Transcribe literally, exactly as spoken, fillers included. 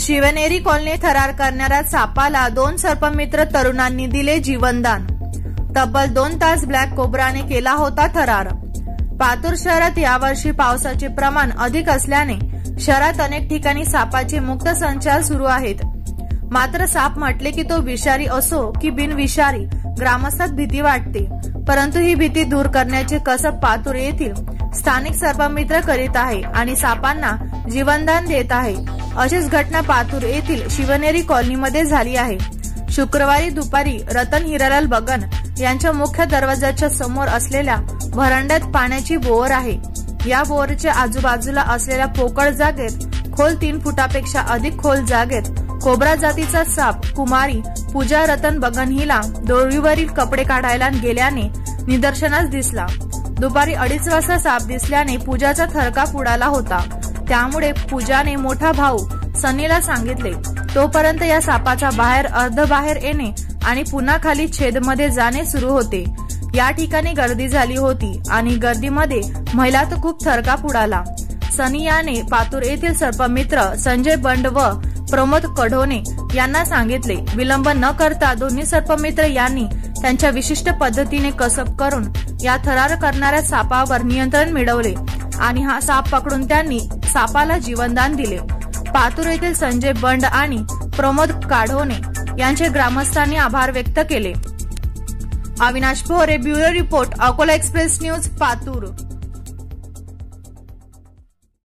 Shivneri colony थरार करणाऱ्या सापाला दोन सर्पमित्र तरुणांनी दिले जीवनदान। तब्बल दोन तास ब्लॅक कोब्राने केला होता थरार। पातूर शहरात यावर्षी पावसाचे प्रमाण अधिक असल्याने शहरात अनेक ठिकाणी सापाचे मुक्त संचार सुरू आहेत। मात्र साप म्हटले की तो विषारी असो की बिनविषारी, ग्रामस्थात भीती वाटते। परंतु ही भीती दूर करण्याचे कसब पातूर येथील स्थानिक सर्पमित्र करीत आहे आणि सापांना जीवनदान देत आहे। अशीच घटना पातूर येथील शिवनेरी कॉलनीमध्ये झाली आहे। शुक्रवारी दुपारी रतन हिरालाल बगन यांच्या मुख्य दरवाजाच्या समोर असलेल्या व्हरांड्यात पाण्याची बोअर आहे। या बोअरच्या आजूबाजूला असलेल्या पोकळ जागेत खोल तीन फुटापेक्षा अधिक खोल जागेत कोब्रा जातीचा साप कुमारी पूजा रतन बगन हिला दोरीवरील कपडे काढायला गेल्याने निदर्शनास दिसला। दुपारी अडीच वाजता साप दिसल्याने पूजाचा थरकाप उडाला होता। त्यामुळे पूजाने मोठा भाऊ सनीला सांगितले। तोपर्यंत या सापाचा बाहेर अर्ध बाहेर येणे आणि पुन्हा खाली छेदमध्ये जाणे सुरू होते। या ठिकाणी गर्दी झाली होती आणि गर्दीमध्ये महिलात खूप थरकाप उडाला। सनी याने पातूर येथील सर्पमित्र संजय बंड व प्रमोद कढोणे यांना सांगितले। विलंब न करता दोन्ही सर्पमित्र यांनी त्यांच्या विशिष्ट पद्धतीने कसब करून या थरार करणाऱ्या सापावर नियंत्रण मिळवले आणि हा साप पकडून त्यांनी सापाला जीवनदान दिले। पातूर येथील संजय बंड आणि प्रमोद काढोणे यांचे ग्रामस्थांनी आभार व्यक्त केले। Avinash Bhore, bureau report, Akola express news, Patur.